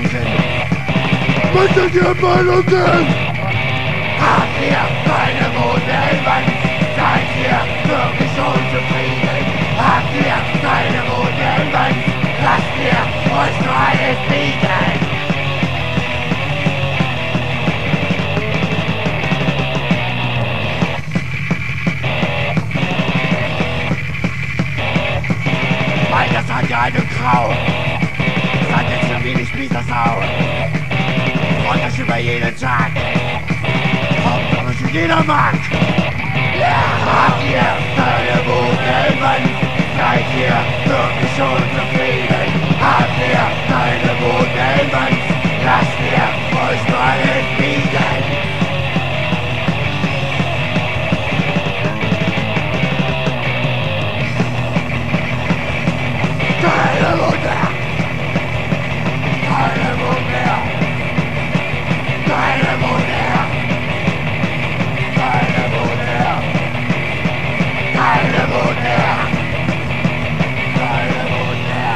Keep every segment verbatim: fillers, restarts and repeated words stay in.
Meinungen? Möchtet ihr Meinungen? Habt ihr keine Modellen? Seid ihr wirklich unzufrieden? Habt ihr keine Modellen? Lasst ihr euch nur alles bieten? Weil das hat ja einen Grau. Seid jetzt schon wenig Spießersau. Freut euch über jeden Tag. Hauptsache für jeder mag. Ja, habt ihr keine Modellen? Seid ihr wirklich unzufrieden? Habt ihr keine Modellen? Lasst ihr euch nur alles bieten? Keine Wunder! Keine Wunder! Keine Wunder! Keine Wunder! Keine Wunder! Keine Wunder!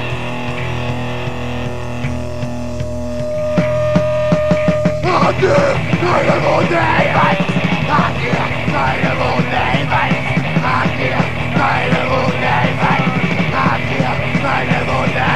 Habt ihr keine Wunder? Habt ihr keine Wunder? Habt ihr keine Wunder? Habt ihr keine Wunder?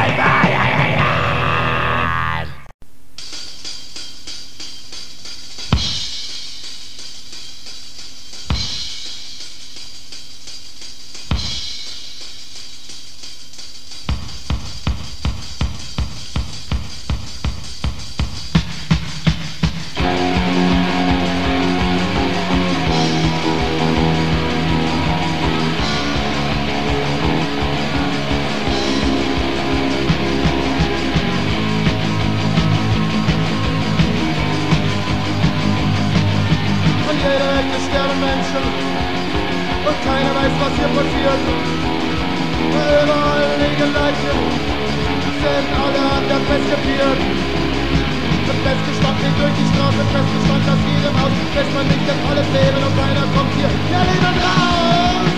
Und keiner weiß, was hier passiert. Überall liegen Leichen, sind alle an der Pest gebiert. Das Festgestand geht durch die Straße, Festgestand aus jedem Haus. Lässt man nicht das alles leben und keiner kommt hier, ja, leben raus!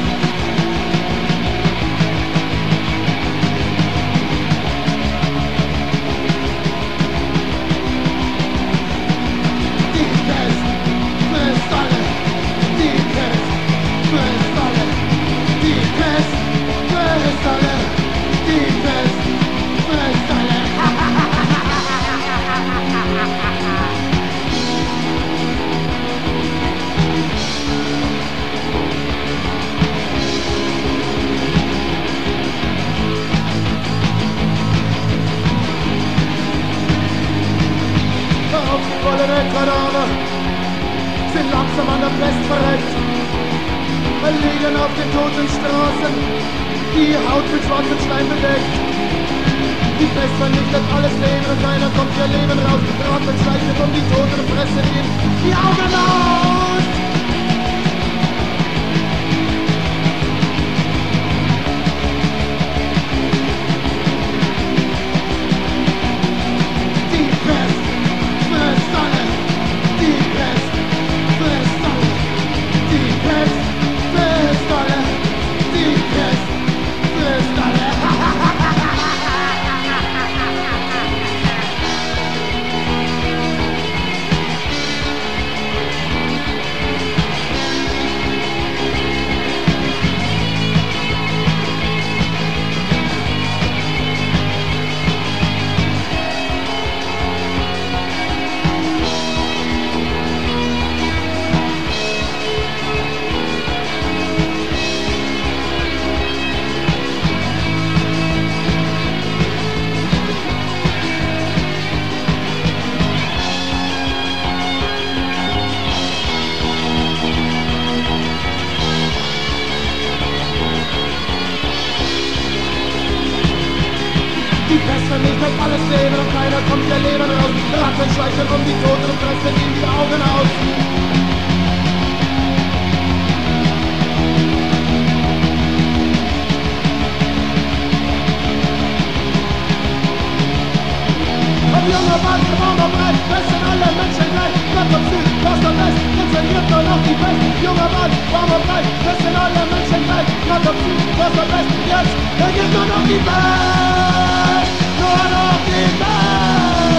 Die Pest frisst alle, die Pest frisst alle, die Pest frisst alle, die Pest frisst alle. Aufgequollene Kadaver sind langsam an der Pest verreckt. Liegen auf den toten Straßen, die Haut mit schwarzem Stein bedeckt. Die Pest vernichtet alles Leben und keiner kommt ihr Leben raus. Ratten schleichen um die Toten und fressen ihnen die Augen aus. Die Pest frisst alle, die Pest frisst alle, die Pest frisst alle, die Pest frisst alle. Die Pest vernichtet alles Leben und keiner kommt ihr Leben raus. Ratten schleichen um die Toten und fressen ihnen die Augen aus. Ob junger Mann, gebrauner Breit, das sind alle Menschen gleich. Gott und Süd, Ost und West, funktioniert nur noch die Pest. Junger Mann, warmer Breit, das sind alle Menschen gleich. Gott und Süd, Ost und West, jetzt, da gibt nur noch die Pest. Nur noch die Pest.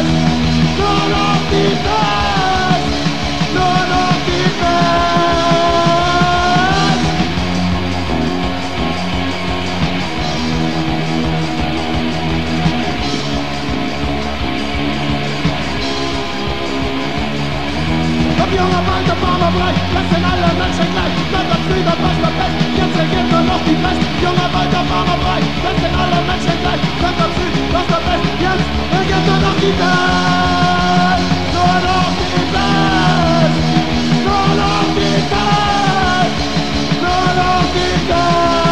die Welt, nur noch die Welt, nur noch die Welt, nur noch die Welt.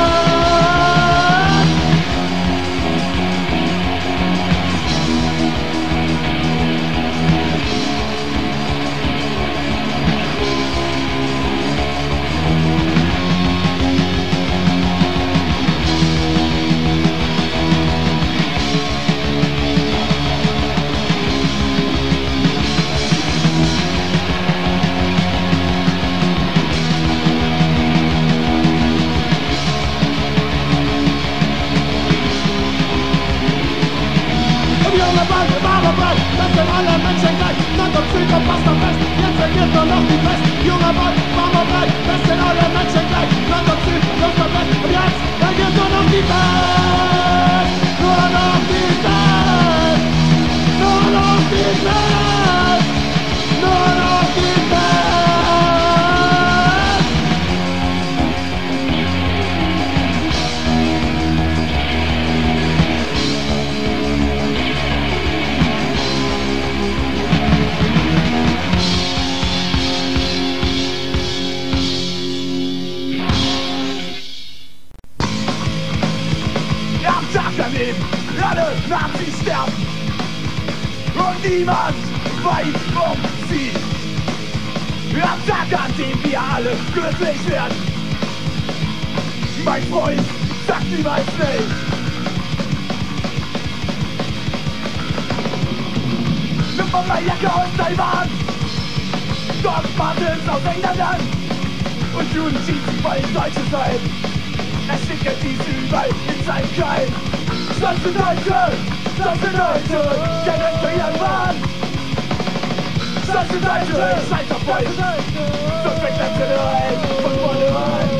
Das sind alle Menschen gleich, Land und Süd und passt am West. Jetzt regiert nur noch die West. Junger Mann, Mama breit, das sind alle Menschen gleich, Land und Süd, Luft und West. Und jetzt regiert nur noch die Welt, nur noch die Welt, nur noch die Welt, nur noch die Welt. Alle Nazis sterben und niemand weiß, um sie. Am Tag, an dem wir alle glücklich werden, mein Freund sagt niemals nicht. Nimm mal meine Jacke aus Taiwan, Doc Martens aus England an und Juden zieht sich bei den Deutschen sein. Er schickert dies überall in seinem Keim. Das sind Deutsche, das sind Deutsche, kein Recht für ihren Mann. Das sind Deutsche, scheiß auf euch, so fängt das Sinne ein, von vorne rein.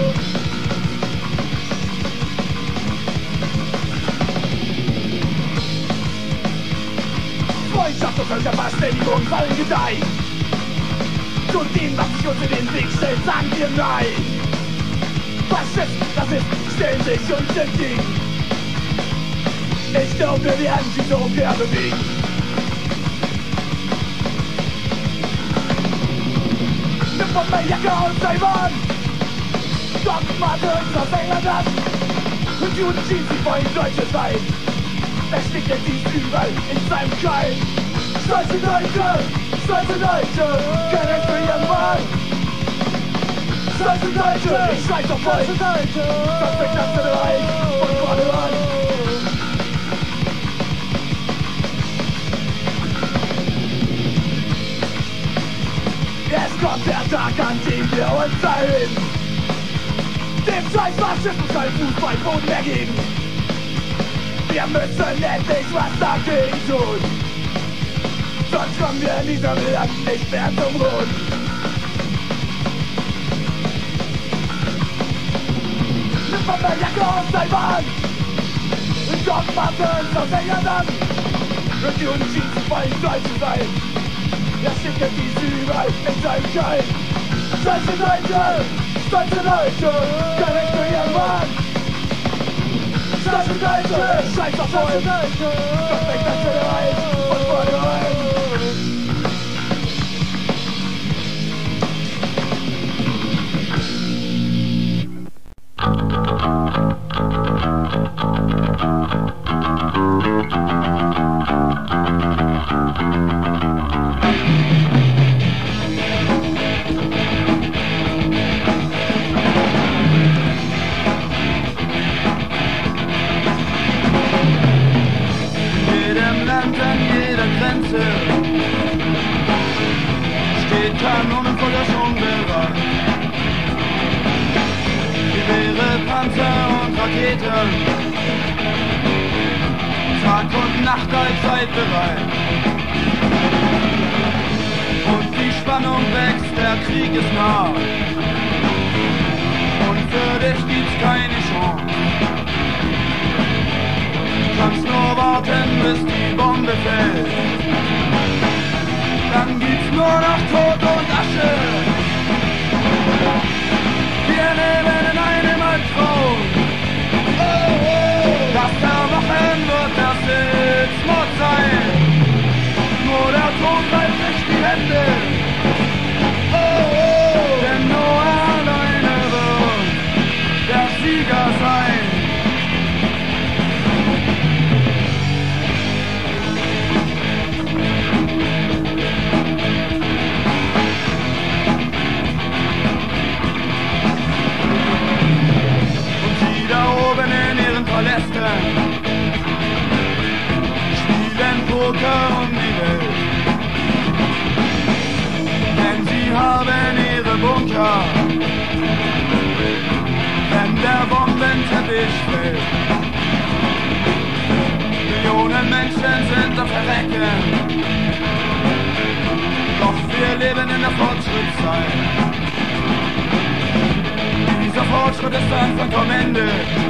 Freundschaft und Völkerverständigung sollen gedeihen. Zu dem, was sich uns in den Weg stellt, sagen wir nein. Faschisten, Rassisten stellen sich uns entgegen. Ich glaube, wir werden sie so gerne bewegen. Nimm von meiner Jacke aus Taiwan, Doc Martens aus England an und Juden ziehen sich vor ihm Deutsche sein. Er stickert dies überall in seinem Keim. Stolze Deutsche, stolze Deutsche, kein Recht für ihren Mann. Stolze Deutsche, ich scheiß auf euch, das fängt das Sinne ein, von vorne an. Es kommt der Tag, an dem wir uns erheben. Dem scheiß Faschismus kein Fußballboden mehr geben. Wir müssen endlich was dagegen tun. Sonst kommen wir in diesem Land nicht mehr zum Ruhen. Nimm mal meine Jacke aus Taiwan und Doc Martens aus England an und die Juden ziehen sich vor ihm Deutsche sein. Er stickert dies überall in seinem Keim. Stolze Deutsche, stolze Deutsche, kein Recht für ihren Mann. Stolze Deutsche, scheiß auf euch, das fängt das Sinne ein, von vorne rein. Steht Kanonen voller Schwungbereit. Gewehre, Panzer und Raketen. Tag und Nacht allzeit bereit. Und die Spannung wächst, der Krieg ist nah. Und für dich gibt's keine Chance. Kannst nur warten, bis die Bombe fällt. Dann gibt's nur noch Tod und Asche. Wir leben in einem Albtraum. Das Erwachen wird der Selbstmord sein. Licht fällt. Millionen Menschen sind am Verrecken, doch wir leben in der Fortschrittszeit. Dieser Fortschritt ist Anfang vom Ende,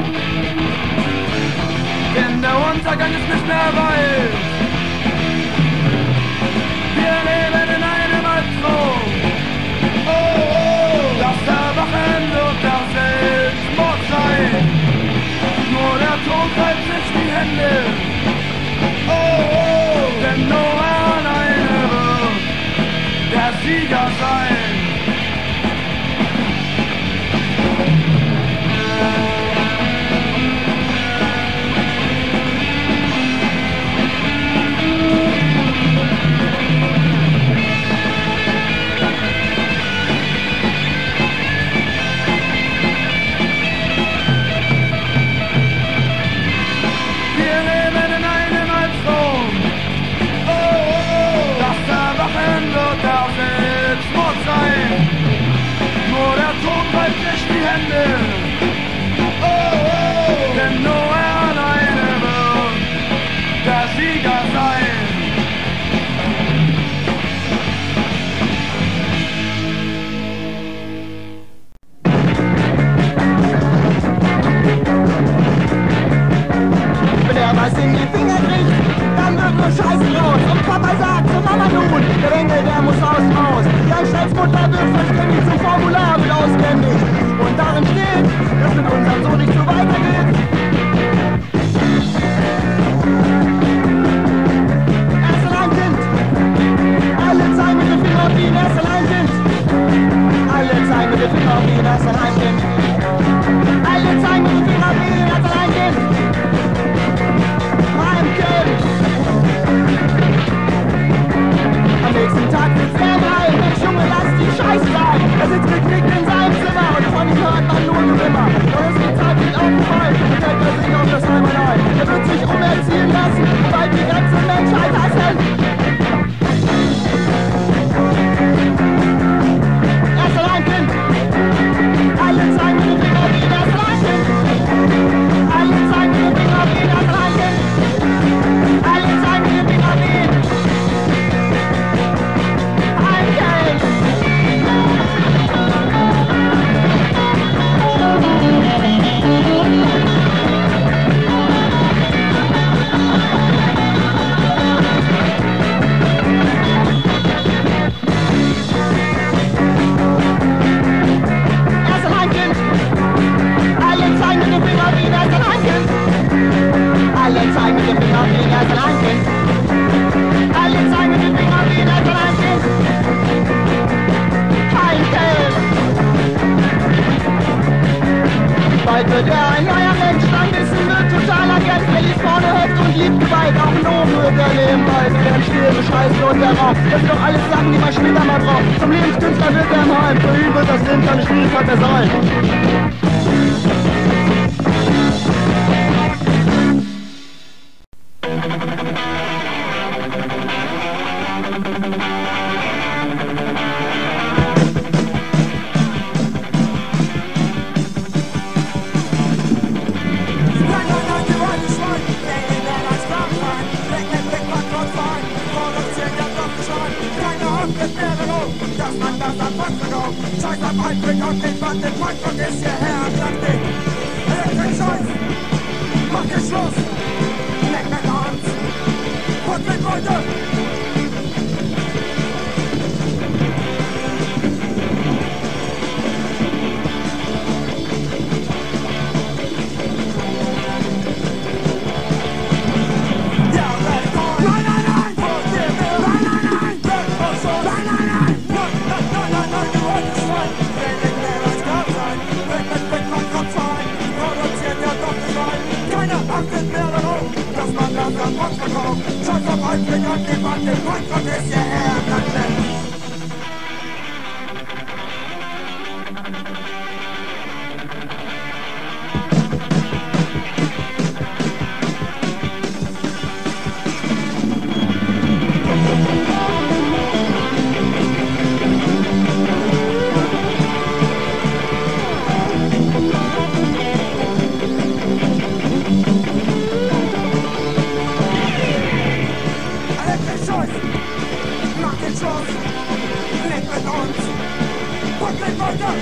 denn der Untergang ist nicht mehr weit. Wir leben in einem Albtraum, oh, oh, das Erwachen wird der Selbstmord sein. Nur der Tod reibt sich die Hände, oh, oh, denn nur er alleine wird der Sieger sein. Nur der Tod reibt sich die Hände, oh, oh, denn nur er alleine wird der Sieger sein. Wenn er was in die Finger kriegt, dann wird nur Scheiße los. Und Papa sagt zu Mama nun, der Engel, der muss aus dem Haus. Die Anstaltsmutter wird verständigt zum Formular wird ausgehändigt. Und darin steht, dass mit unserem Sohn nicht so weitergeht. Er ist allein Kind. Alle zeigen mit dem Finger auf ihn, er ist allein Kind. Alle zeigen mit dem Finger auf ihn, er ist allein Kind. Alle zeigen mit dem Finger auf ihn, er ist allein Kind. Mein Kind. Am nächsten Tag wird's er rein. Mensch, Junge, lass die Scheiße sein. Er sitzt geknickt in seinem Zimmer und von ihm hört man nur Gewimmer. Doch es geht Zeit nicht auf den Fall, und hält er sich auf das Heimat ein. Er wird sich umerziehen lassen, weil die ganze Menschheit hassen. Er ist allein Kind. Alle zeigen mit dem Finger auf ihn, er ist allein Kind. Alle zeigen mit dem Finger auf ihn, er ist allein Kind. Alle zeigen mit dem Finger auf ihn. Alle zeigen mit dem Finger auf ihn, er ist allein Kind. Alle zeigen mit dem Finger auf ihn, er ist allein Kind. Kein Kind. Bald wird er ein neuer Mensch, dann wissen wir totaler Agent. Er liest vorne Heft und liebt Gewalt, auch einen Ofen wird er nebenbei. Während still bescheißen und der Rauch, das sind doch alles Sachen, die man später mal braucht. Zum Lebenskünstler wird er im Heim, für ihn wird das Leben seine Spielfahrt versäumen. Scheiß am Einblick auf den Band, den Punkrock ist hierher und sagt dich Elektrik Scheiß, mach dir Schluss, leck mir Hand, und mit Leute! Scheiß auf Einblick an den Band, den Punkrock ist hierher und sagt dich Gott, gleich weiter!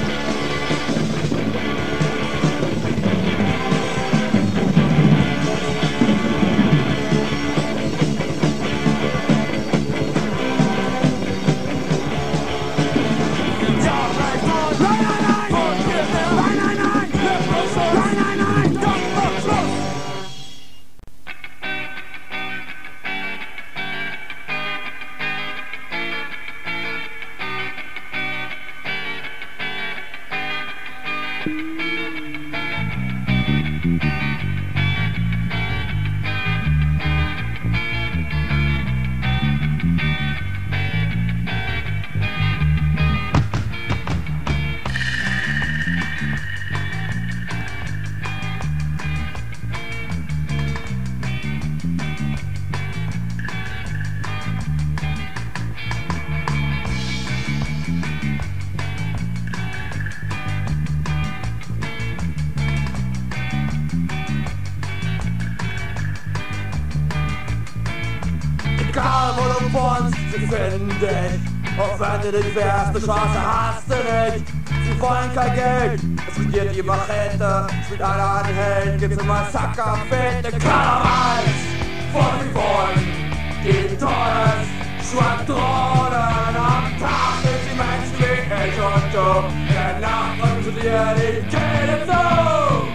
Egal wo du wohnst, sie finden dich. Auch wenn du dich wehrst, eine Chance hast du nicht. Sie wollen kein Geld, es regiert die Machete. Spielt einer an Held, gibt's ein Massaker, fehlt ne keiner weiß, wo sie wohnen. Die Todes, Schwadronen, am Tag sind die Menschen wie ich und du. In der Nacht bringen sie dir die Kehle zu.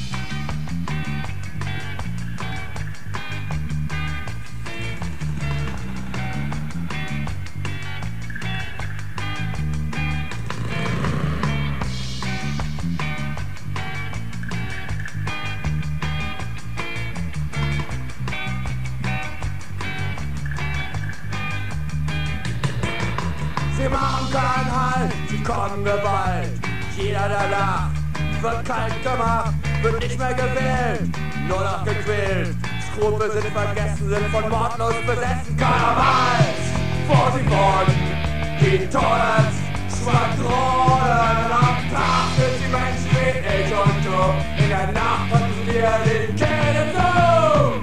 Sie machen keinen Halt, sie kommen Gewalt. Jeder, der lacht, wird kalt gemacht, wird nicht mehr gewählt, nur noch gequält. Skrupel sind vergessen, sind von Mordlos besessen. Keiner weiß, wo sie wohnen. Die Todesschwadronen. Am Tag sind die Menschen wie ich und du. In der Nacht bringen sie dir die Kehle zu.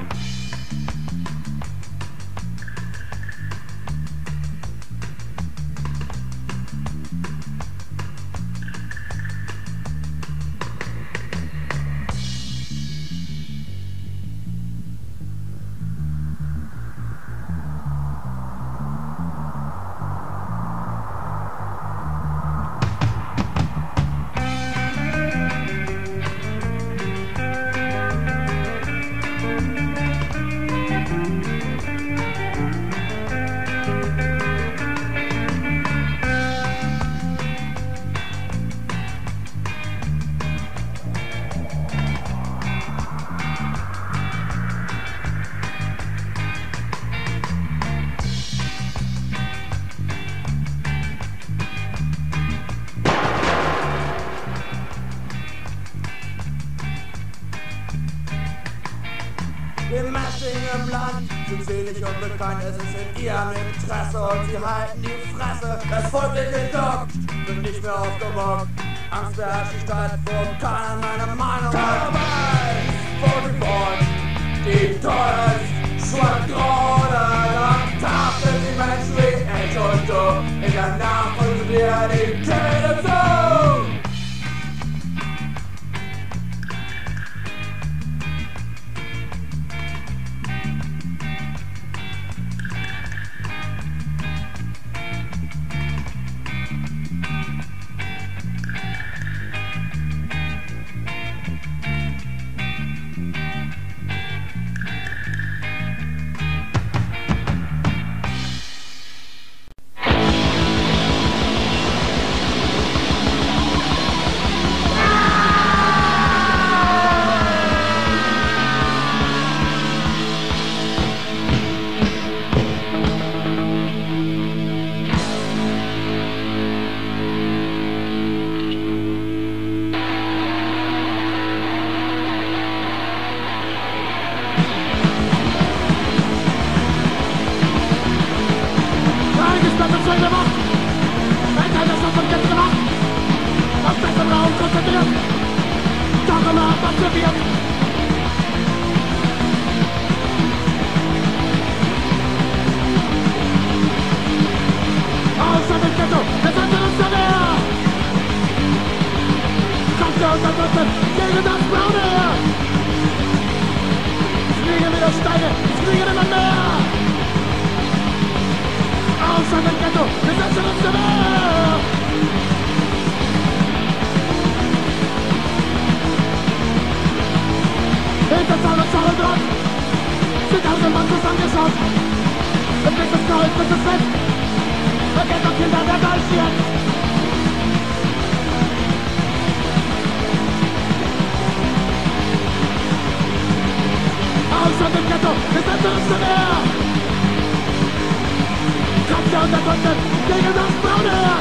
Die Menschen im Land sind selig unbekannt, es ist in ihrem Interesse und sie halten die Fresse. Das Volk wird geduckt, wird nicht mehr aufgemockt. Angst beherrscht die Stadt, wo keiner meine Meinung hat. Weiß, wo sie wohnen, die Todesschwadronen. Am Tag sind die Menschen wie ich und du. In der Nacht bringen sie dir die Kehle zu. Außer dem Ghetto, das andere ist der Meer! letzte mehr. Hinter Zahl und Zahl und Draht sind tausend Mann zusammengeschaut. Und bis es kalt, bis es fett, vergesst doch Kinder, der Geist jetzt. Aus dem Ghetto ist ein letzte mehr. Kampf der Unterdrückten gegen das braune Heer.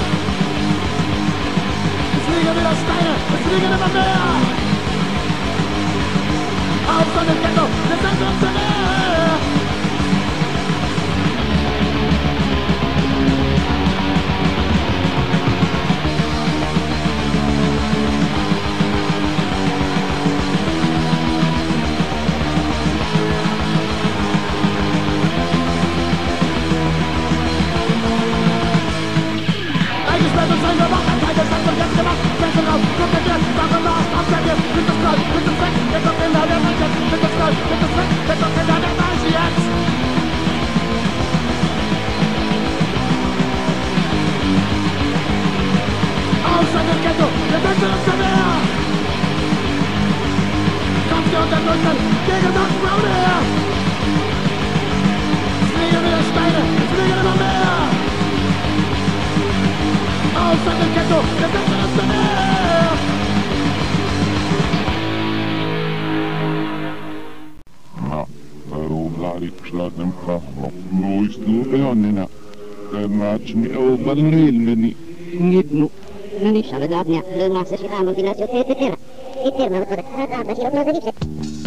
Es liegen wieder Steine, es liegen immer mehr. Aus dem Ghetto ist ein letzte mehr. Eingesperrt und sein Überwacht, ein Teil der Stadt wird jetzt gemacht. Fenster raus, kommt der Geld, nach und nach, abserviert, mit das Kalt, mit das Weg, der kommt in der Welt jetzt, mit das Kalt, mit das Weg, der kommt in der Welt jetzt. Aus dem Ghetto, der Beste ist der Meer. Kampf der Unterdrückten gegen das braune Heer. Es liegen wieder Steine, es liegen immer mehr. Aus dem Ghetto, der Beste ist der Meer. Ja, daarom laat ik slaat hem graag nog nooit doen. Dan maakt ze niet over de hele niet. Niet nu. Non diciamo da mia, non si fa motivazione per te. E per non poter fare da giro per dire.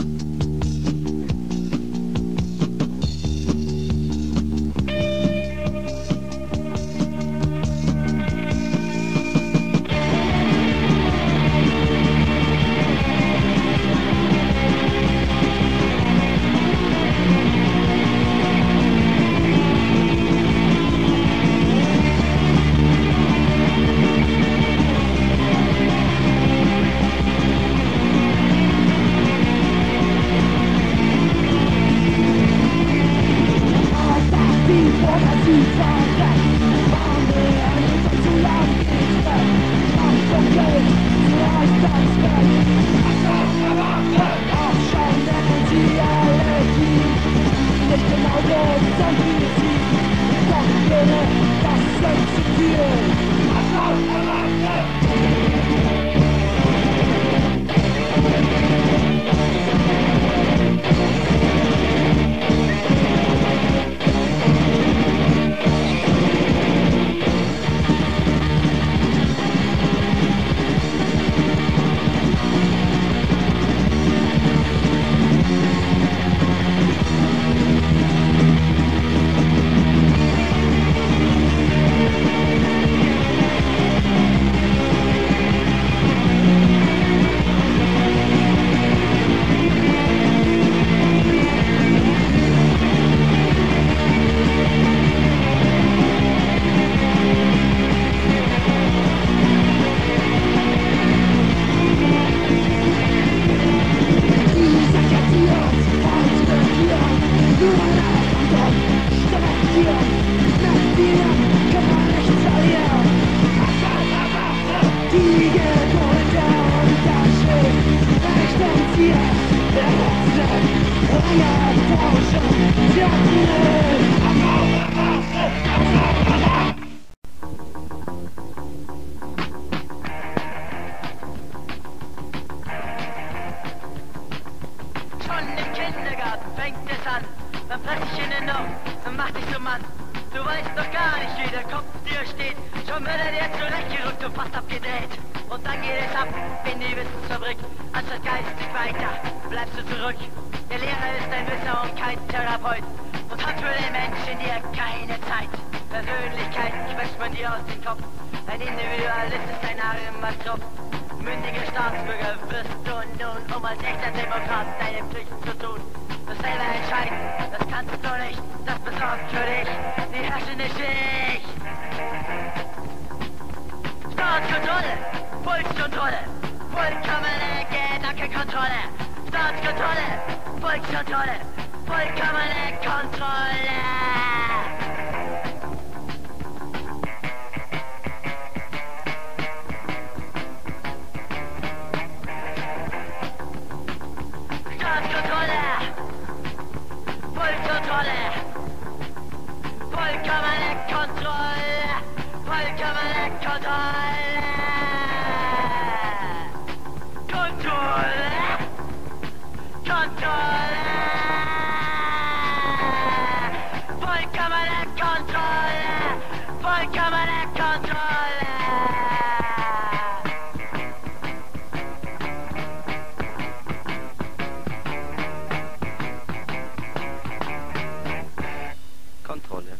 Volkskontrolle, vollkommene Gedankenkontrolle, Staatskontrolle, Volkskontrolle, vollkommene Kontrolle. Kontrolle.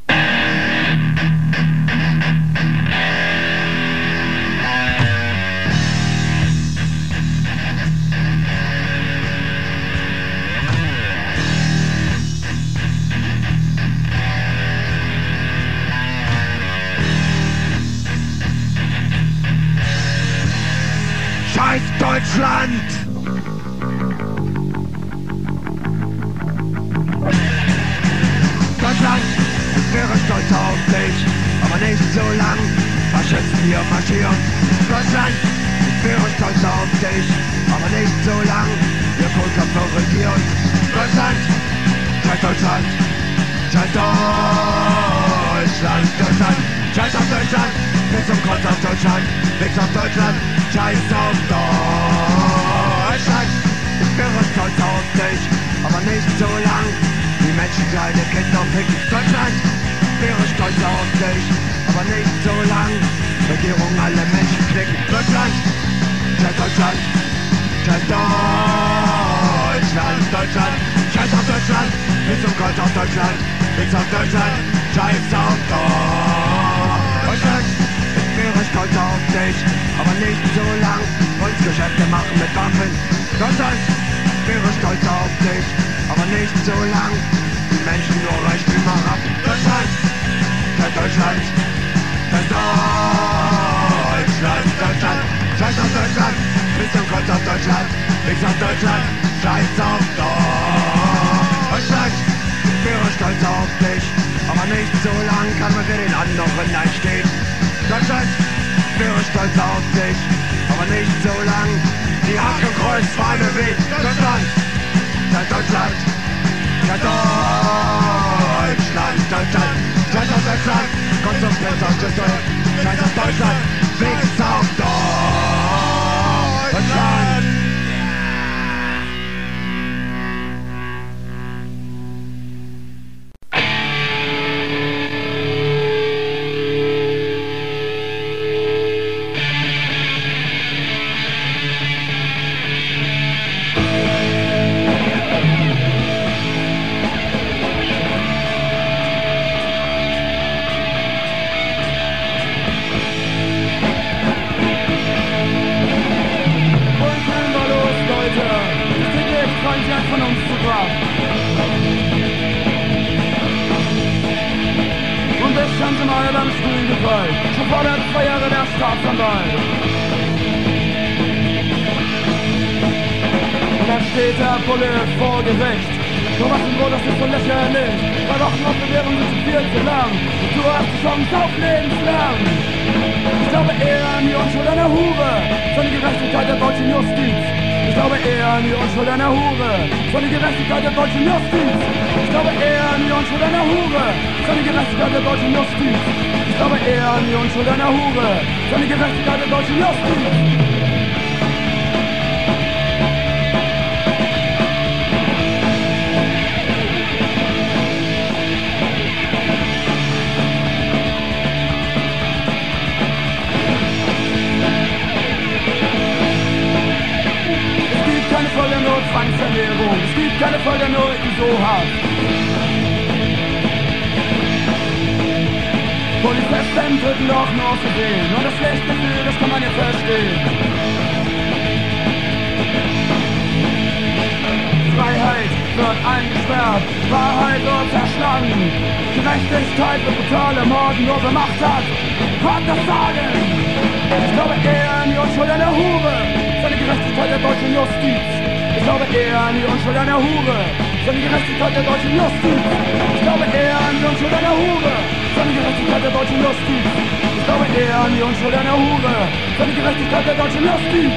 Scheiß Deutschland! Deutschland, ich wäre stolz auf dich, aber nicht so lang. Faschisten hier marschieren. Deutschland, ich wäre stolz auf dich, aber nicht so lang. Wir Kohlköpfe regieren. Deutschland, scheiß Deutschland, scheiß Deutschland, Deutschland, scheiß auf Deutschland, bis zum Kreuz auf Deutschland, nix auf Deutschland, scheiß auf Deutschland. Ich wäre stolz auf dich, aber nicht so lang. Die Menschen kleine Kinder ficken. Deutschland, wäre stolz auf dich, aber nicht so lang. Regierung alle Menschen klicken. Deutschland, scheiß Deutschland, scheiß Deutschland, Deutschland, scheiß auf Deutschland, bis zum Kreuz auf Deutschland, nix auf Deutschland, scheiß auf Deutschland. Ich wäre stolz auf dich, aber nicht so lang. Uns Geschäfte machen mit Waffen. Deutschland, wäre stolz auf dich, aber nicht so lang. Die Menschen nur Reichtümer ab. Deutschland, scheiß Deutschland, scheiß Deutschland, Deutschland, scheiß auf Deutschland, bis zum Kreuz auf Deutschland, nix auf Deutschland, scheiß auf Deutschland. Ich wäre stolz auf dich, aber nicht so lang. Kann man für den anderen einstehen. Deutschland, wäre stolz auf dich, aber nicht so lang. Die Hakenkreuz Fahne weht. Deutschland, scheiß Deutschland, scheiß Deutschland, Deutschland, scheiß auf Deutschland, kommt zum Fest auf Düsseldorf, scheiß auf Deutschland, nix auf Deutschland. Von uns zu brav. Und das ganze Mal beim Stuhl gefallen. Schon fordert zwei Jahre der Staatsanwalt. Und dann steht der Bulle vor Gericht. So was denn wohl, das ist so lächerlich. Zwei Wochen auf Bewährung sind zu viel zu lang. Und du hast die Chance auf lebenslang. Ich glaube eher an die Unschuld einer Hure. Von der Gerechtigkeit der deutschen Justiz. Ich glaube eher an die Unschuld einer Hure, von der Gerechtigkeit der deutschen Justiz. Ich glaube eher an die Unschuld einer Hure, von der Gerechtigkeit der deutschen Justiz. Ich glaube eher an die Unschuld einer Hure, von der Gerechtigkeit der deutschen Justiz. Zwangsernährung, es gibt keine Vollernährung, die so hart. Polizisten töten doch nur aus Versehen, und das schlechte Gefühl, das kann man ja verstehen. Freiheit wird eingesperrt, Wahrheit wird zerschlagen. Gerechtigkeit wird brutale Morden nur gemacht hat. Hat das Sagen! Ich glaube eher an die Unschuld einer Hure, seine Gerechtigkeit der deutschen Justiz. Ich glaube eher an die Unschuld einer Hure, seine Gerechtigkeit der deutschen Justiz. Ich glaube eher an die Unschuld einer Hure, seine Gerechtigkeit der deutschen Justiz. Ich glaube eher an die Unschuld einer Hure, seine Gerechtigkeit der deutschen Justiz.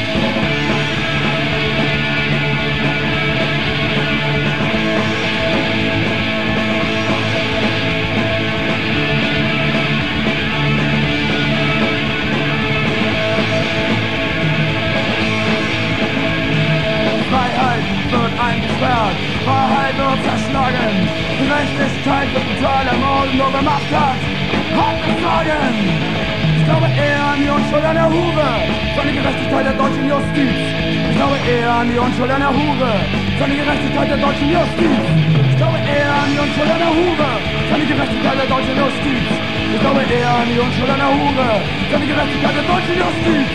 Eingesperrt, Wahrheit wird zerschlagen, Gerechtigkeit wird brutal ermorden nur gemacht hat. Hat das Sagen! Ich glaube eher an die Unschuld einer Hure, seine Gerechtigkeit der deutschen Justiz. Ich glaube eher an die Unschuld einer Hure, seine Gerechtigkeit der deutschen Justiz. Ich glaube eher an die Unschuld einer Hure, Seine Gerechtigkeit der deutschen Justiz. Ich glaube eher an die Unschuld einer Hure. Seine Gerechtigkeit der deutschen Justiz.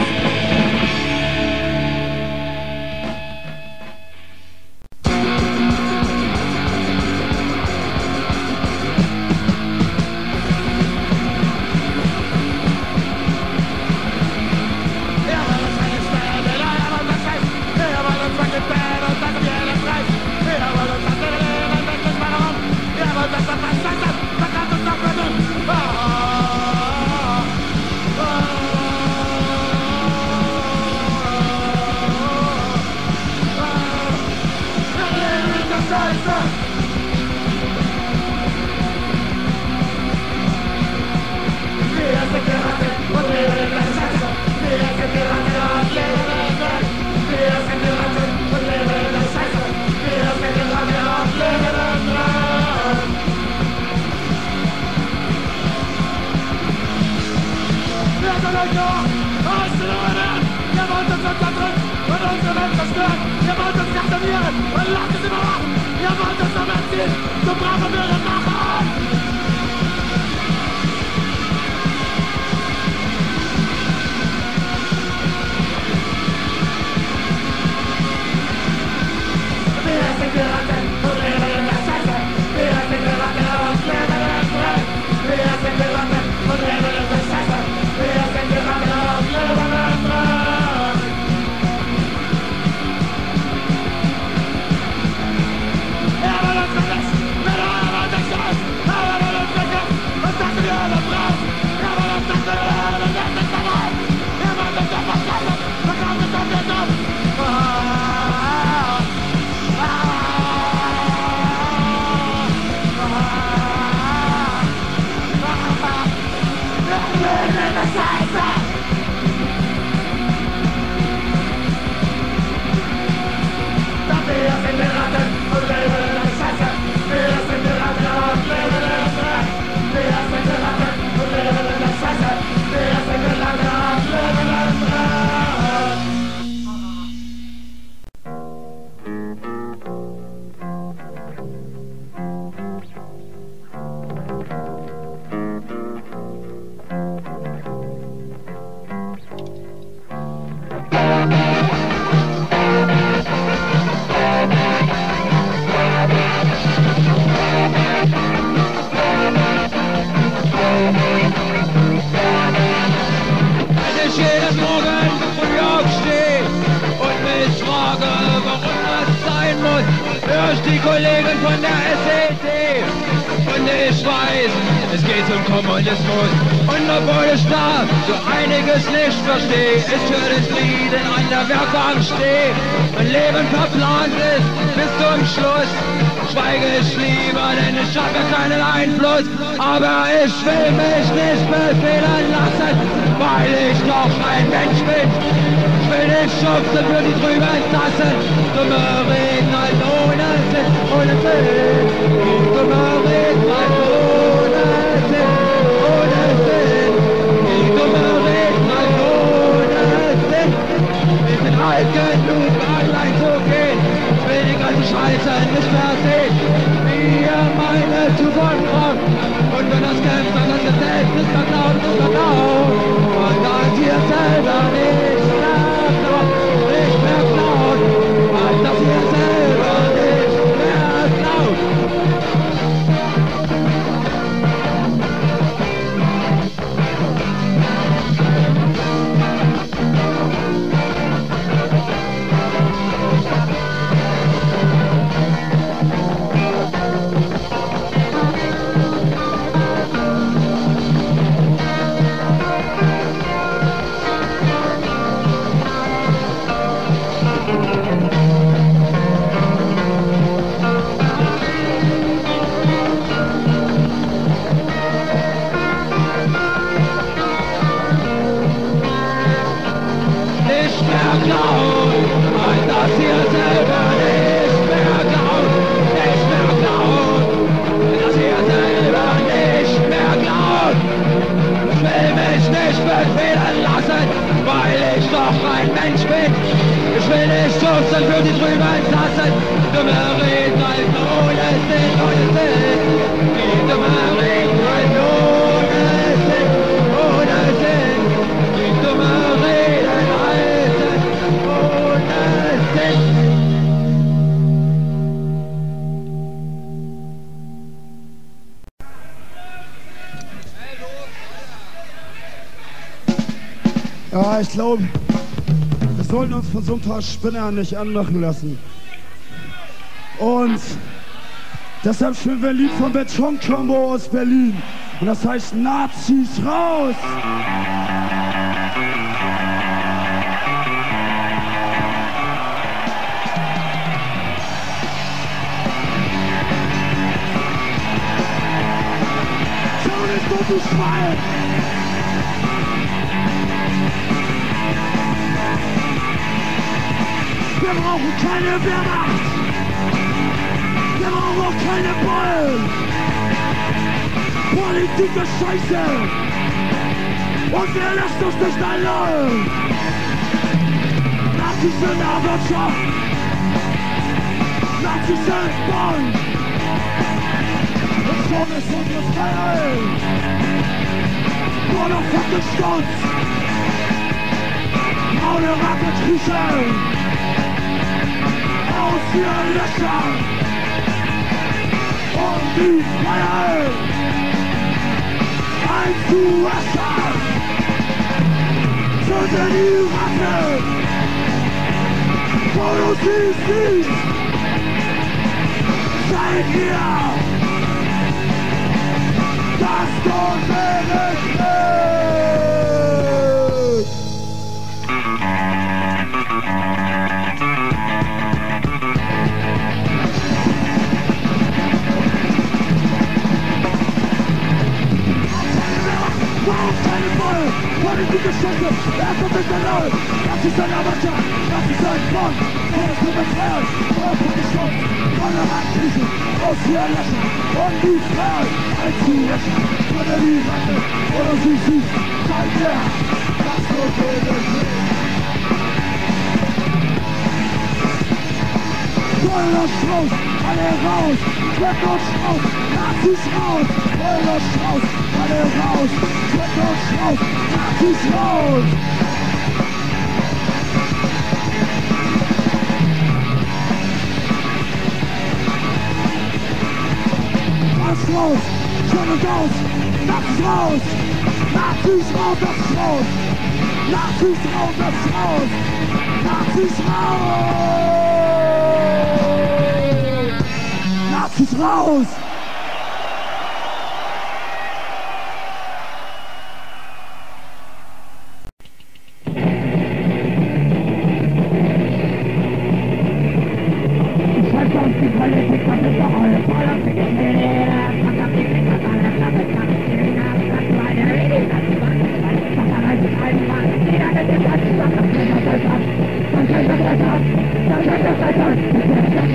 Aber ich will mich nicht befehlen lassen, weil ich doch ein Mensch bin. Ich will nicht schubsen für die trüben Tassen, dumme Reden halt ohne Sinn, ohne Sinn. Dumme Reden halt ohne Sinn, ohne Sinn. Die dumme Reden halt ohne Sinn. Ich bin alt genug, allein zu gehen. Ich will die ganze Scheiße nicht mehr sehen. Mir meine Zukunft. Und wenn das kämpft, dann ist es selbst nicht verklaut, nicht verklaut. Und als ihr selber nicht mehr klaut, nicht mehr klaut. Und dass ihr selber nicht mehr klaut. Ja, ich glaube, wir sollten uns von so ein paar Spinnern nicht anmachen lassen. Und deshalb spielen wir ein Lied von Beton Combo aus Berlin. Und das heißt Nazis raus! Schau nicht, wo du Schwein! Wir brauchen keine Wehrmacht! Wir brauchen auch keine Bullen! Politik ist scheiße! Und wir lassen uns nicht allein! Nazis sind in der Wirtschaft! Nazis sind Bonn! Und schon ist unsere Freiheit! Nur noch fucking Stolz! Braune Rattenkriechen! Aus ihren Löchern! Und die Freiheit! Einzuwaschen! Zünden die Ratten! Wo du sie siehst! Seid ihr! Das Todeslicht! Warum keine Bullen? Politik ist scheiße, er kommt nicht mehr neu. Das ist ein Amateur, das ist ein Bonn. Das ist eine Freiheit, das ist ein Schutz. Volle Rattenkriechen, aus ihren Löchern. Und die Freiheit, einzulöschen. Von der Lieferte, oder sie sieht, seid ihr. Das Todeslicht. Voller Strauß, alle raus, Schwert und Strauß, Nazis raus, voller Strauß, alle raus, Schwert und Strauß, Nazis raus! Was raus, Schwert und aus, Nazis raus, Nazis raus, das ist raus, Nazis raus, das ist raus, Nazis raus! Nazis raus! Verdammt, die Politik, das ist doch alle Politik ist mir. Verdammt, die Finger, alle Klappe, Klappe, Sirene, das ist meine Rede, das ist meine Rede, das ist eine Einfall, jeder hat den Satz, das ist das Satz, das ist das Satz, das ist das Satz, das ist das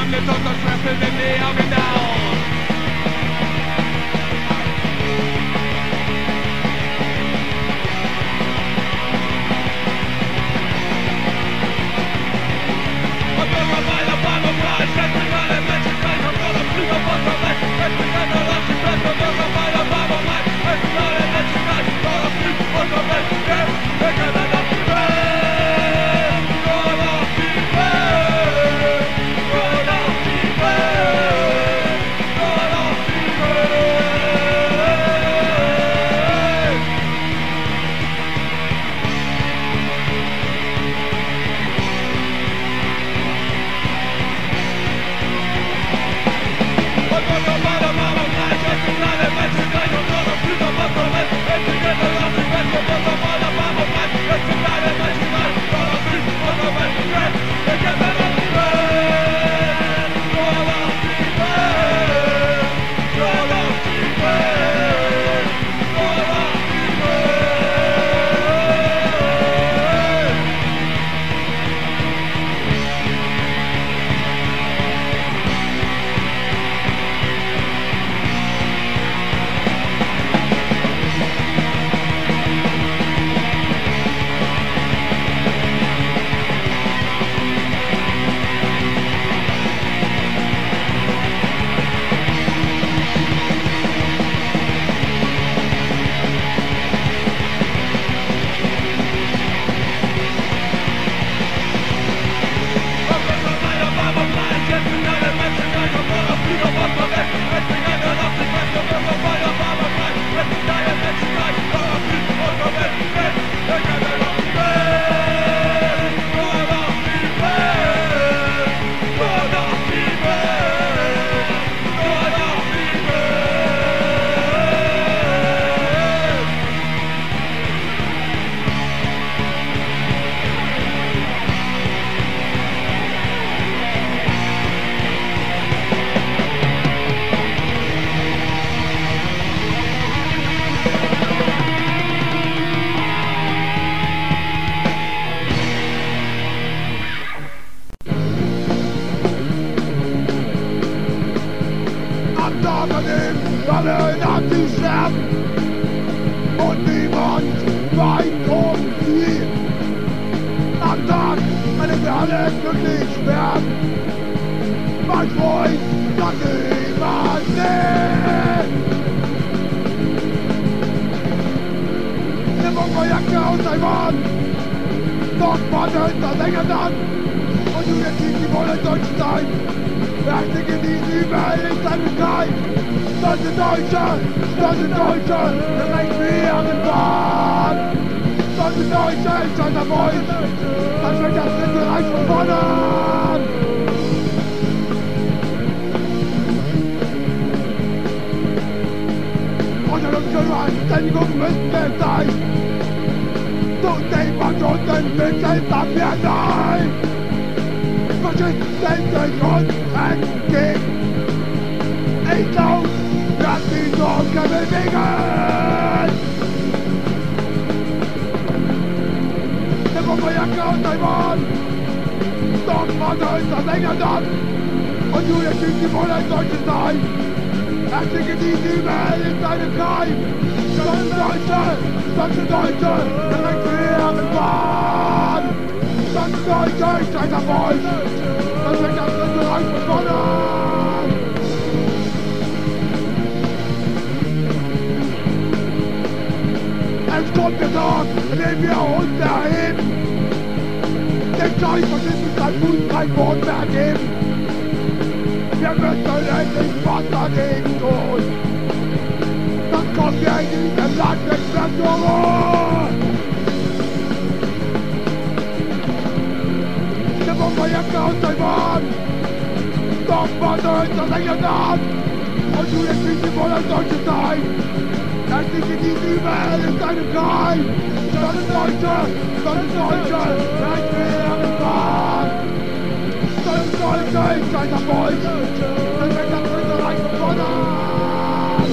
Some little contrasted in the army now. Alle Nazis sterben und niemand weint um sie. Am Tag, an dem wir alle glücklich werden, mein Freund, kann niemand sehen. Eine Bomberjacke aus Taiwan, dort wartet das England und du jetzt nicht die wollen Deutschen sein. Rechte genießen überall in seinem Sky. Stolze Deutsche, stolze Deutsche, der reicht mir an den Bahn. Stolze Deutsche, stolzer Wolf, dann fängt das dritte Reich von vorne an. Unter uns Verständigung müssen wir sein. Tut den Patrioten mit Selbstabwehr sein. Faschisten sich uns entgegen. Ich glaub, dass die Sorge bewegen. Der Bomberjacke aus Taiwan, dort war ist das England an. Und Julia Typ, die wollen ein Deutsche sein. Er schicke die überall in seinem Keim. Stolze Deutsche, stolze Deutsche, direkt für ihren Bahn. Stolze Deutsche, ich scheiß auf euch. Dann fängt das dritte Reich von vorne an. Es kommt der Tag, an dem wir uns erheben. Den Scheißfaschismus kann Fuß kein Wort mehr geben. Wir müssen endlich was dagegen tun. Dann kommt wir in diesem Land nicht mehr zur Ruhe. Der Bomberjacke aus Taiwan, doch was soll das England an? Und du jetzt nicht die wollen Deutsche sein. Er liegt die überall in seinem Keim. Stolze Deutsche, stolze Deutsche, recht mehr im Bahn. Stolze Deutsche, ich scheiß auf euch. Dann fängt das dritte Reich von vorne an.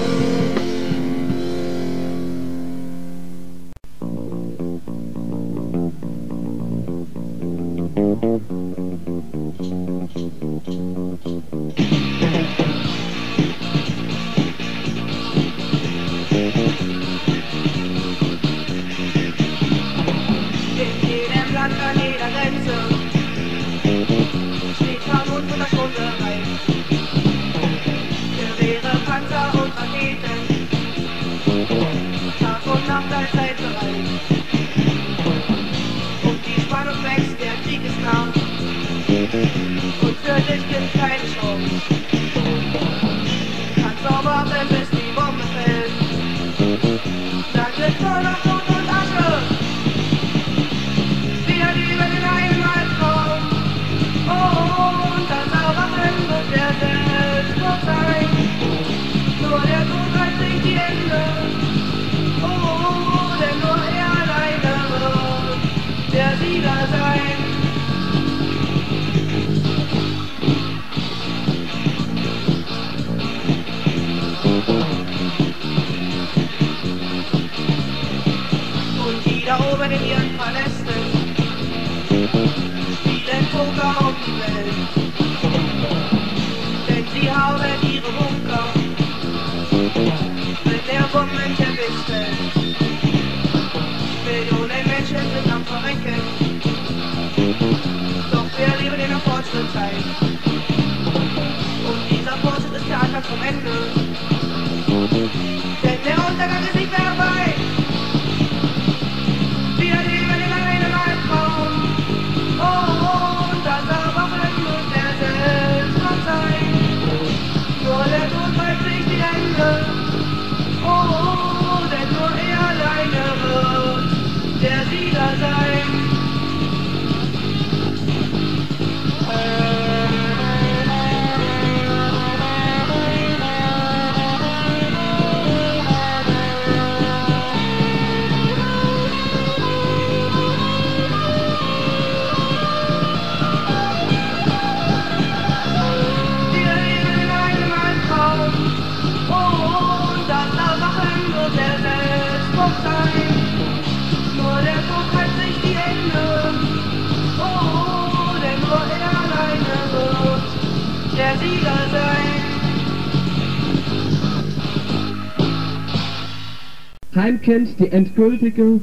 ich bin kein Schrumpf. Kannst auch warten, bis die Bombe fällt. Dann gibt's nur noch Tod und Asche. Wieder über den Heimatraum. Oh, oh, und das Erwachen wird der Selbstmord sein. Nur der Tod reißt sich die Hände. Oh, oh, oh, denn nur er alleine wird der Sieger sein. Und die da oben in ihren Palästen spielen Poker um die Welt. Denn sie haben ihre Bunker mit der Bomben verwischt. Millionen Menschen sind am Verrecken, doch wir leben in der Fortschrittszeit. Und dieser Fortschritt ist der Anfang vom Ende, denn der Untergang ist nicht mehr weit. Wir leben in einem Albtraum, oh, oh, und das Erwachen muss der Selbstmord sein. Nur der Tod reißt sich die Hände, oh, oh, denn nur er alleine wird der Sieger sein. Wir leben in einem Albtraum, oh, oh, und das Erwachen wird der Selbstmord sein. Nur der Tod reißt sich die Hände, oh, oh, denn nur er alleine wird der Sieger sein. Heimkent, die endgültige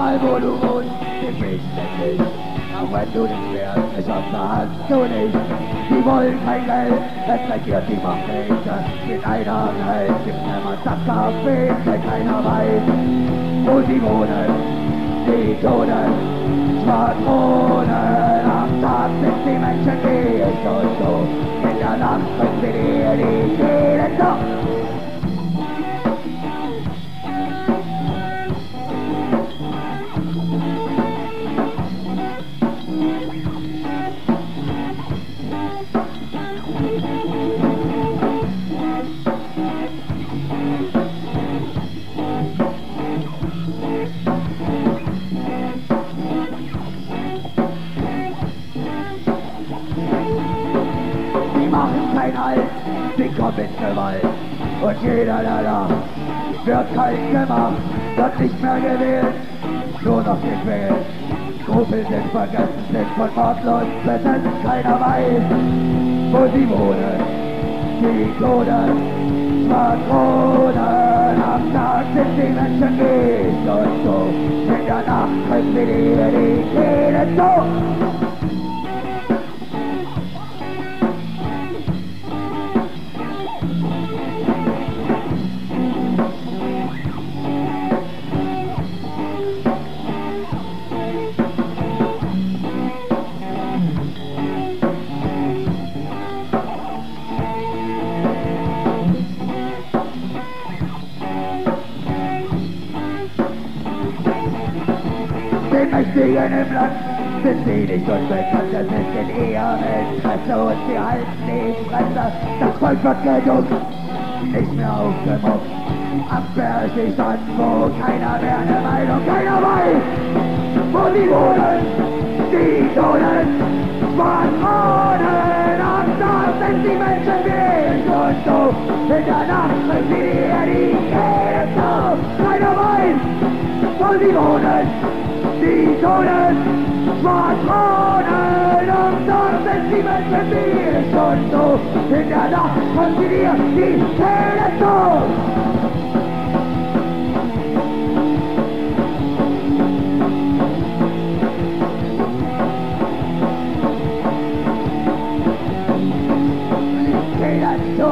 egal wo du wohnst, wir finden dich. Auch wenn du nicht wärst, eine Chance hast du nicht. Die wollen kein Geld, es regiert die Macht nicht. Mit Einsamkeit gibt niemand das Café, denn keiner weiß, wo sie wohnen. Die Toten, Schwadronen, am Tag sind die Menschen wie ich und du. In der Nacht bringen wir dir die Seelen doch. Sie kommen in Gewalt und jeder, der lacht, wird kalt gemacht, wird nicht mehr gewählt, nur noch gequält. Skrupel sind vergessen, sind von mordlos besessen, keiner weiß, wo sie wohnen. Die Toten, Schwadronen, am Tag sind die Menschen wie ich und so, in der Nacht können sie dir die Kehle so. Die Mächtigen im Land sind sie nicht unbekannt, das ist in ihrem Interesse und sie halten die Fresse. Das Volk wird geduckt, nicht mehr aufgemobbt. Am Berg ist an, wo keiner mehr eine Meinung, keiner weiß, wo sie wohnen. Die Toten, Schwadronen, am Tag sind die Menschen wie ich und so. In der Nacht bringen sie dir die Kehle zu. Keiner weiß, wo sie wohnen. Die Toten, Schwadronen, am Tag sind die Menschen wie ich und so. In der Nacht kommt sie dir die Kehle zu. Die Kehle zu.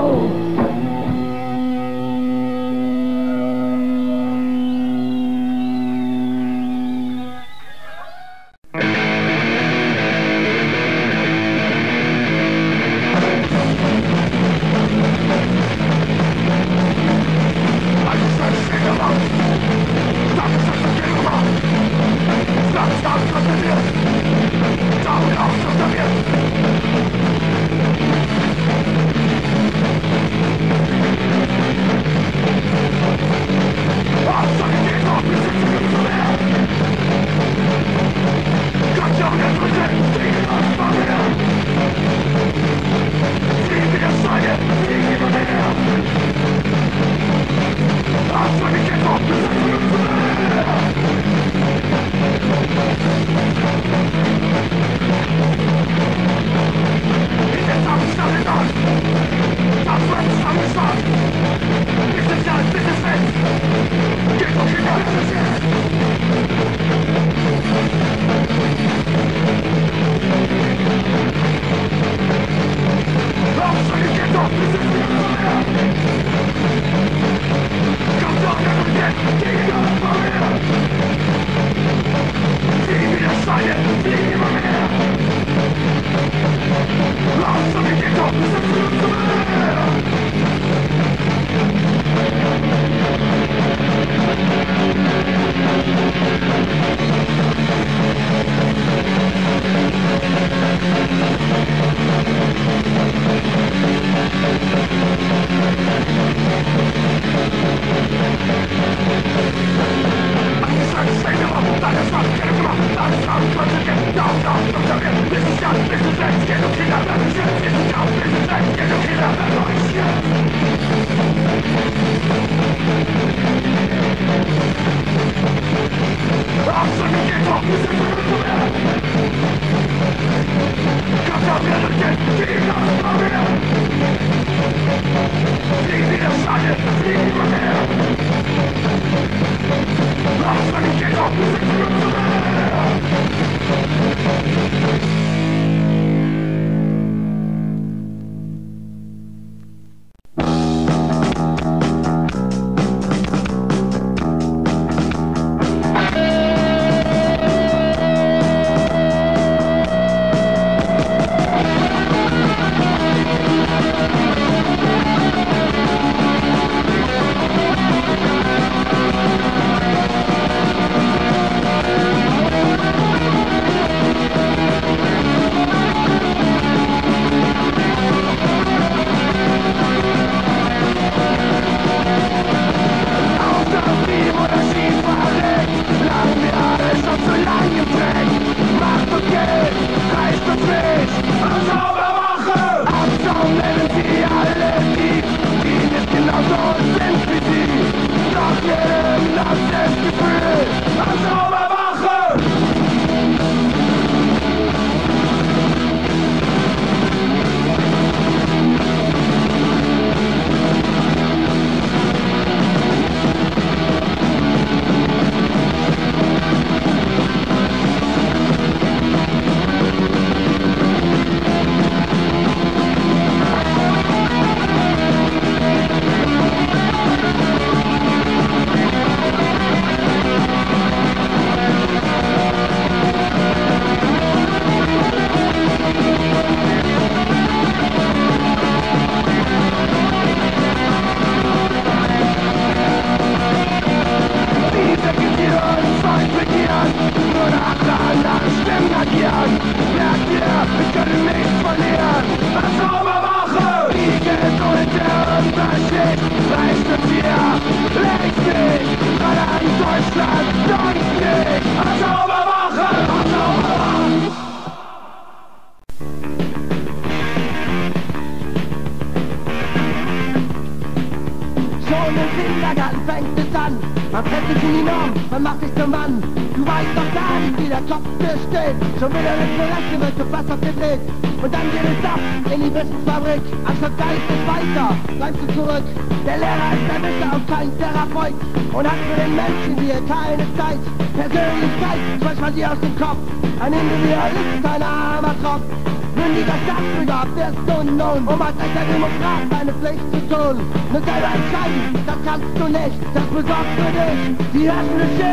an. Man fällt sich in die Norm, man macht sich zum Mann. Du weißt doch gar nicht, wie der Kopf dir steht. Schon wieder mit der Rechte wird du fast abgedreht. Und dann geht es ab in die Wissensfabrik. Anstatt Geist ist weiter, bleibst du zurück. Der Lehrer ist der Wisser und kein Therapeut. Und hat für den Menschen hier keine Zeit. Persönlichkeit schmeißt man dir aus dem Kopf. Ein Individualist, kein armer Tropf. Mündiger Staatsbürger, wirst du nun, um als echter Demokrat deine Pflicht zu tun. Nur selber entscheiden, das kannst du nicht, das besorgt für dich die öffentliche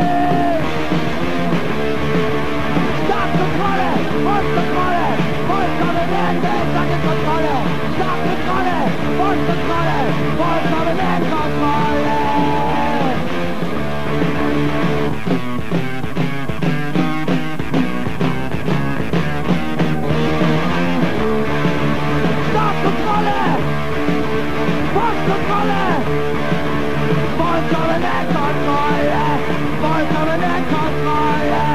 Staatskontrolle und Kontrolle, vollkommene Kontrolle, Staatskontrolle und Kontrolle, vollkommene Kontrolle. Kontrolle! Vollkommene Kontrolle! Vollkommene Kontrolle!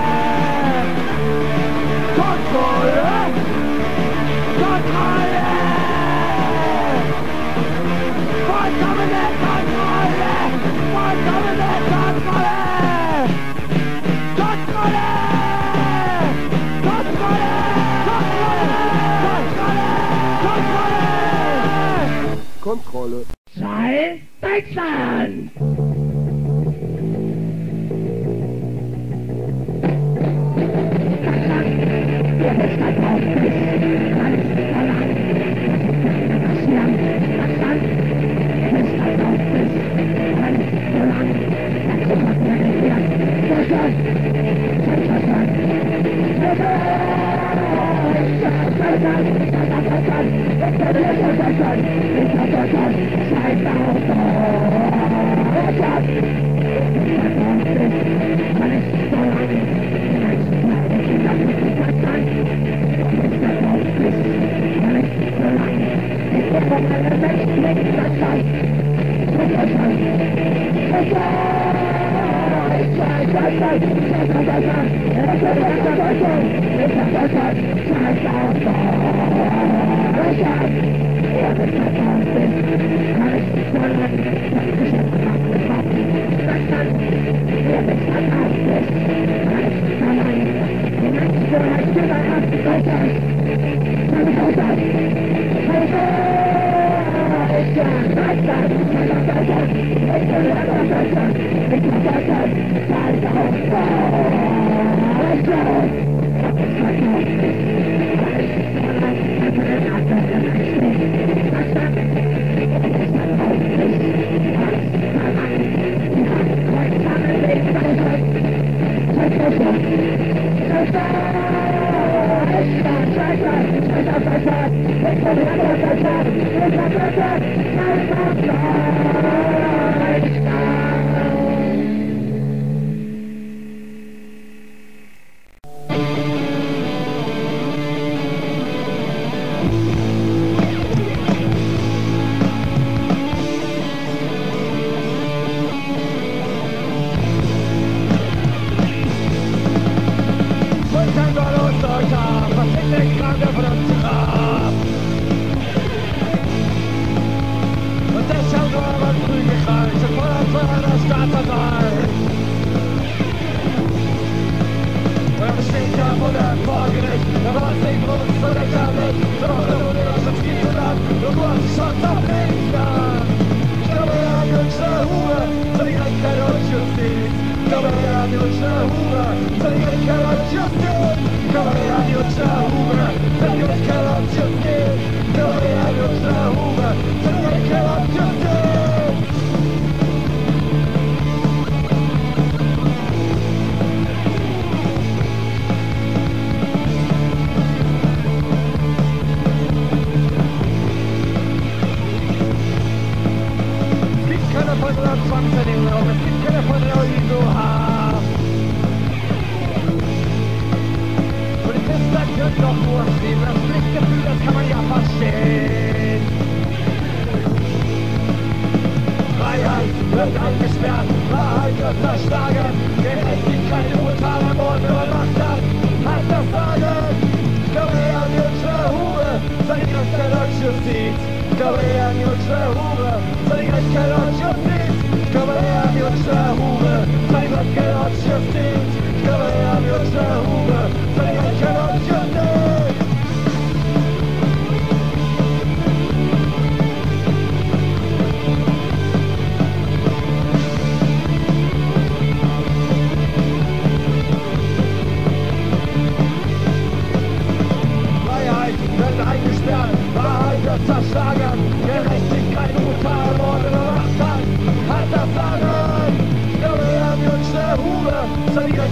Kontrolle! Kontrolle! Vollkommene Kontrolle! Vollkommene Kontrolle! Kontrolle! Kontrolle! Kontrolle! Kontrolle! Kontrolle! Sei Deutschland! Come here,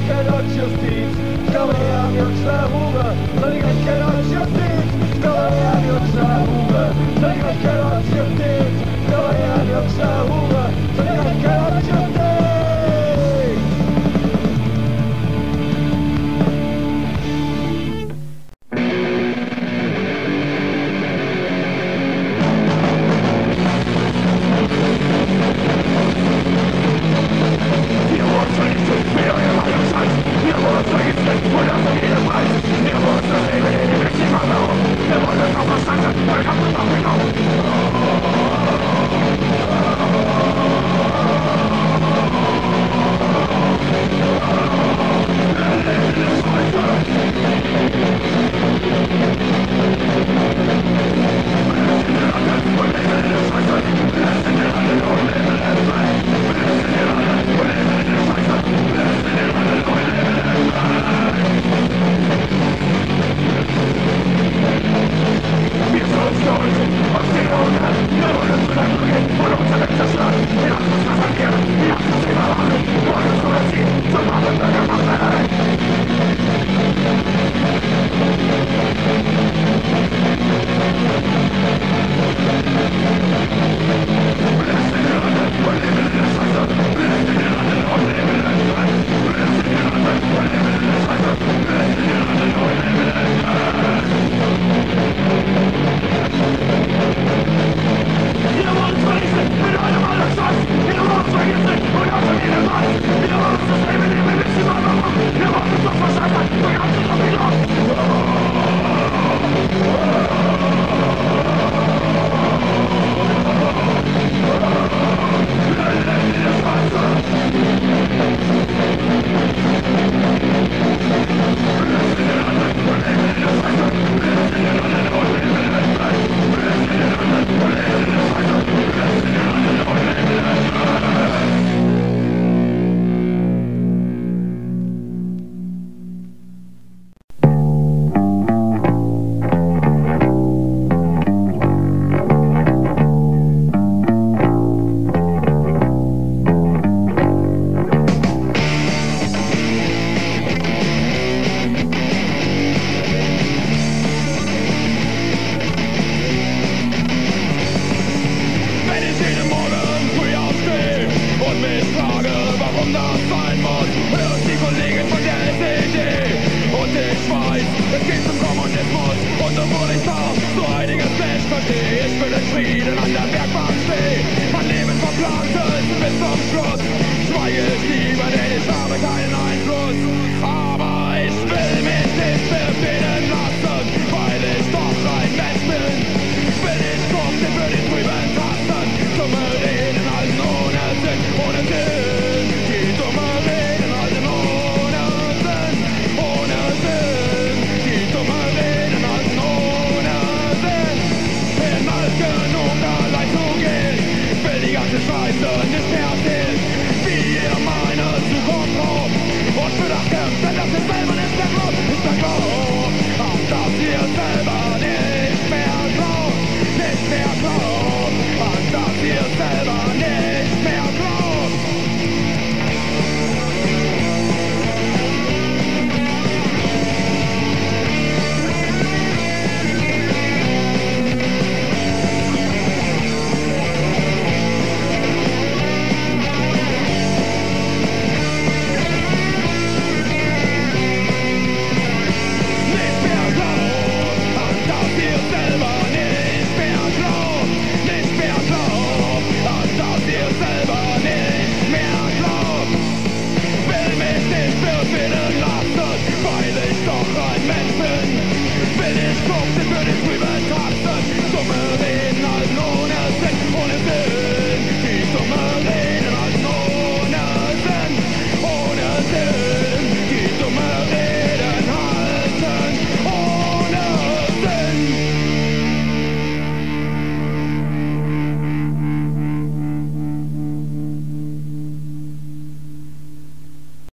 Recht und Justiz, komm her, wir Schlau.